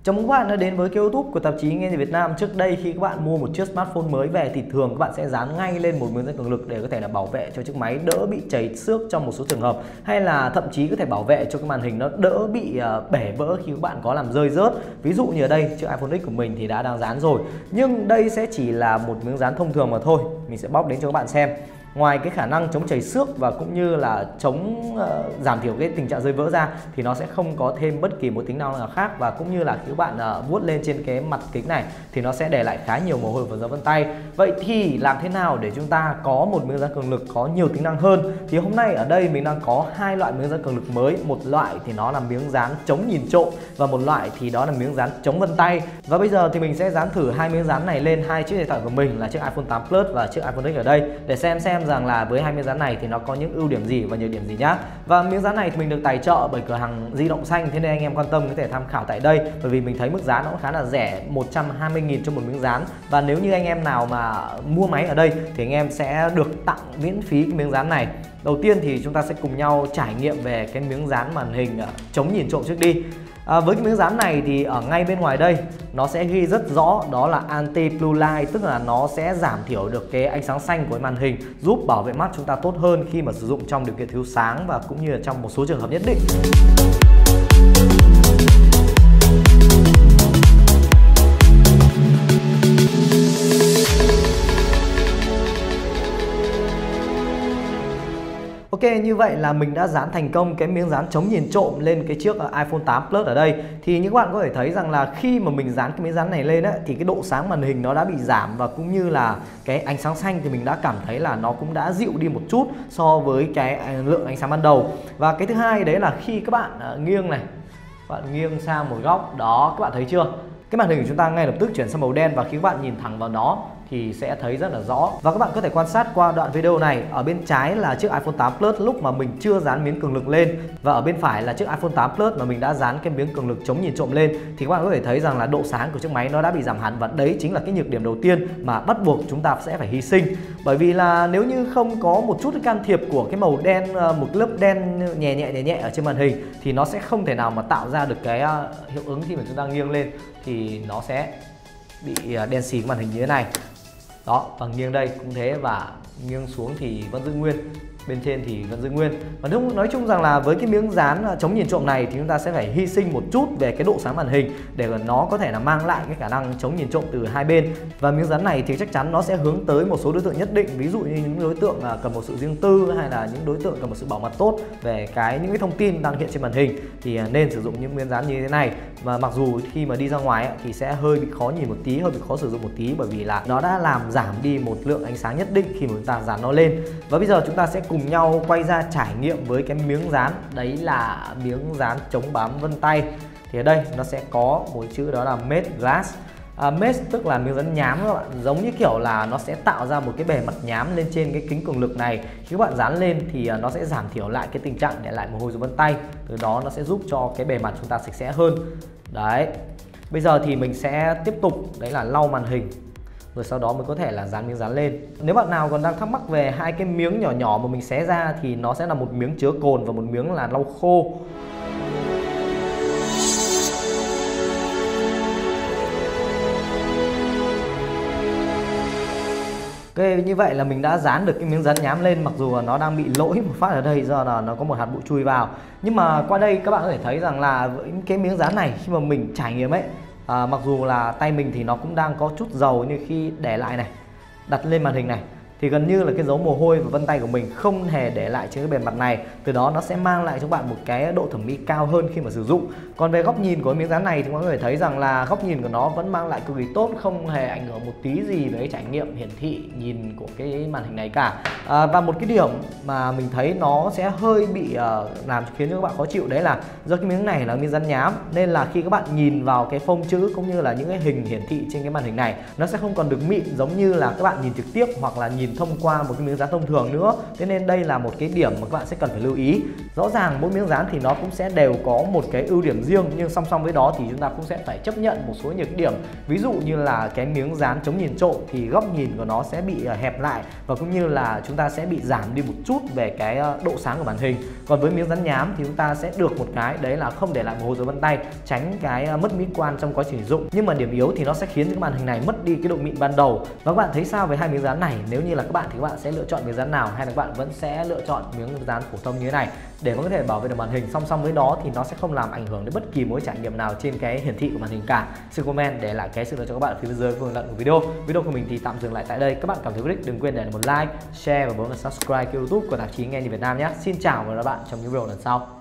Chào mừng các bạn đã đến với kênh YouTube của tạp chí Nghe Nhìn Việt Nam. Trước đây khi các bạn mua một chiếc smartphone mới về thì thường các bạn sẽ dán ngay lên một miếng dán cường lực để có thể là bảo vệ cho chiếc máy đỡ bị chảy xước trong một số trường hợp, hay là thậm chí có thể bảo vệ cho cái màn hình nó đỡ bị bể vỡ khi các bạn có làm rơi rớt. Ví dụ như ở đây chiếc iPhone X của mình thì đang dán rồi, nhưng đây sẽ chỉ là một miếng dán thông thường mà thôi. Mình sẽ bóc đến cho các bạn xem. Ngoài cái khả năng chống chảy xước và cũng như là chống giảm thiểu cái tình trạng rơi vỡ ra thì nó sẽ không có thêm bất kỳ một tính năng nào khác, và cũng như là khi các bạn vuốt lên trên cái mặt kính này thì nó sẽ để lại khá nhiều mồ hôi và dấu vân tay. Vậy thì làm thế nào để chúng ta có một miếng dán cường lực có nhiều tính năng hơn? Thì hôm nay ở đây mình đang có hai loại miếng dán cường lực mới. Một loại thì nó là miếng dán chống nhìn trộm và một loại thì đó là miếng dán chống vân tay. Và bây giờ thì mình sẽ dán thử hai miếng dán này lên hai chiếc điện thoại của mình là chiếc iPhone 8 Plus và chiếc iPhone X ở đây, để xem rằng là với hai miếng dán này thì nó có những ưu điểm gì và nhược điểm gì nhá. Và miếng dán này thì mình được tài trợ bởi cửa hàng Di động Xanh, thế nên anh em quan tâm có thể tham khảo tại đây, bởi vì mình thấy mức giá nó cũng khá là rẻ, 120.000 cho một miếng dán. Và nếu như anh em nào mà mua máy ở đây thì anh em sẽ được tặng miễn phí cái miếng dán này. Đầu tiên thì chúng ta sẽ cùng nhau trải nghiệm về cái miếng dán màn hình chống nhìn trộm trước đi. Với cái miếng dán này thì ở ngay bên ngoài đây nó sẽ ghi rất rõ đó là anti blue light, tức là nó sẽ giảm thiểu được cái ánh sáng xanh của cái màn hình, giúp bảo vệ mắt chúng ta tốt hơn khi mà sử dụng trong điều kiện thiếu sáng và cũng như là trong một số trường hợp nhất định. Ok, như vậy là mình đã dán thành công cái miếng dán chống nhìn trộm lên cái chiếc iPhone 8 Plus ở đây. Thì những bạn có thể thấy rằng là khi mà mình dán cái miếng dán này lên ấy, thì cái độ sáng màn hình nó đã bị giảm, và cũng như là cái ánh sáng xanh thì mình đã cảm thấy là nó cũng đã dịu đi một chút so với cái lượng ánh sáng ban đầu. Và cái thứ hai đấy là khi các bạn nghiêng này, các bạn nghiêng sang một góc đó, các bạn thấy chưa? Cái màn hình của chúng ta ngay lập tức chuyển sang màu đen, và khi các bạn nhìn thẳng vào nó thì sẽ thấy rất là rõ. Và các bạn có thể quan sát qua đoạn video này, ở bên trái là chiếc iPhone 8 Plus lúc mà mình chưa dán miếng cường lực lên, và ở bên phải là chiếc iPhone 8 Plus mà mình đã dán cái miếng cường lực chống nhìn trộm lên, thì các bạn có thể thấy rằng là độ sáng của chiếc máy nó đã bị giảm hẳn, và đấy chính là cái nhược điểm đầu tiên mà bắt buộc chúng ta sẽ phải hy sinh. Bởi vì là nếu như không có một chút can thiệp của cái màu đen, một lớp đen nhẹ nhẹ ở trên màn hình, thì nó sẽ không thể nào mà tạo ra được cái hiệu ứng khi mà chúng ta nghiêng lên thì nó sẽ bị đen xì cái màn hình như thế này. Đó, và nghiêng đây cũng thế, và nghiêng xuống thì vẫn giữ nguyên, bên trên thì vẫn giữ nguyên. Và nói chung rằng là với cái miếng dán chống nhìn trộm này thì chúng ta sẽ phải hy sinh một chút về cái độ sáng màn hình để nó có thể là mang lại cái khả năng chống nhìn trộm từ hai bên. Và miếng dán này thì chắc chắn nó sẽ hướng tới một số đối tượng nhất định, ví dụ như những đối tượng cần một sự riêng tư, hay là những đối tượng cần một sự bảo mật tốt về những cái thông tin đang hiện trên màn hình, thì nên sử dụng những miếng dán như thế này. Và mặc dù khi mà đi ra ngoài thì sẽ hơi bị khó nhìn một tí, hơi bị khó sử dụng một tí, bởi vì là nó đã làm giảm đi một lượng ánh sáng nhất định khi mà chúng ta dán nó lên. Và bây giờ chúng ta sẽ cùng nhau quay ra trải nghiệm với cái miếng dán, đấy là miếng dán chống bám vân tay. Thì ở đây nó sẽ có một chữ đó là Matte Glass. Matte tức là miếng dán nhám các bạn, giống như kiểu là nó sẽ tạo ra một cái bề mặt nhám lên trên cái kính cường lực này. Khi các bạn dán lên thì nó sẽ giảm thiểu lại cái tình trạng để lại mồ hôi dấu vân tay, từ đó nó sẽ giúp cho cái bề mặt chúng ta sạch sẽ hơn. Đấy, bây giờ thì mình sẽ tiếp tục đấy là lau màn hình, rồi sau đó mới có thể là dán miếng dán lên. Nếu bạn nào còn đang thắc mắc về hai cái miếng nhỏ nhỏ mà mình xé ra thì nó sẽ là một miếng chứa cồn và một miếng là lau khô. Ok, như vậy là mình đã dán được cái miếng dán nhám lên, mặc dù nó đang bị lỗi một phát ở đây do là nó có một hạt bụi chui vào. Nhưng mà qua đây các bạn có thể thấy rằng là với cái miếng dán này khi mà mình trải nghiệm ấy, mặc dù là tay mình thì nó cũng đang có chút dầu, nhưng khi để lại này, đặt lên màn hình này thì gần như là cái dấu mồ hôi và vân tay của mình không hề để lại trên cái bề mặt này. Từ đó nó sẽ mang lại cho bạn một cái độ thẩm mỹ cao hơn khi mà sử dụng. Còn về góc nhìn của miếng dán này thì mọi người thấy rằng là góc nhìn của nó vẫn mang lại cực kỳ tốt, không hề ảnh hưởng một tí gì với trải nghiệm hiển thị nhìn của cái màn hình này cả. Và một cái điểm mà mình thấy nó sẽ hơi bị làm khiến cho các bạn khó chịu, đấy là do cái miếng này là miếng dán nhám, nên là khi các bạn nhìn vào cái phông chữ cũng như là những cái hình hiển thị trên cái màn hình này, nó sẽ không còn được mịn giống như là các bạn nhìn trực tiếp hoặc là nhìn nhìn thông qua một cái miếng dán thông thường nữa. Thế nên đây là một cái điểm mà các bạn sẽ cần phải lưu ý. Rõ ràng mỗi miếng dán thì nó cũng sẽ đều có một cái ưu điểm riêng, nhưng song song với đó thì chúng ta cũng sẽ phải chấp nhận một số nhược điểm. Ví dụ như là cái miếng dán chống nhìn trộm thì góc nhìn của nó sẽ bị hẹp lại, và cũng như là chúng ta sẽ bị giảm đi một chút về cái độ sáng của màn hình. Còn với miếng dán nhám thì chúng ta sẽ được một cái đấy là không để lại một dấu vân tay, tránh cái mất mỹ quan trong quá trình sử dụng. Nhưng mà điểm yếu thì nó sẽ khiến cái màn hình này mất đi cái độ mịn ban đầu. Và các bạn thấy sao về hai miếng dán này? Nếu như là các bạn thì các bạn sẽ lựa chọn miếng dán nào, hay là các bạn vẫn sẽ lựa chọn miếng dán phổ thông như thế này để mà có thể bảo vệ được màn hình? Song song với đó thì nó sẽ không làm ảnh hưởng đến bất kỳ một trải nghiệm nào trên cái hiển thị của màn hình cả. Xin comment để lại cái sự lựa chọn các bạn ở phía bên dưới phần của video. Video của mình thì tạm dừng lại tại đây. Các bạn cảm thấy hữu ích đừng quên để lại một like, share và bấm vào subscribe kênh YouTube của tạp chí Nghe Nhìn Việt Nam nhé. Xin chào và hẹn gặp lại bạn trong những video lần sau.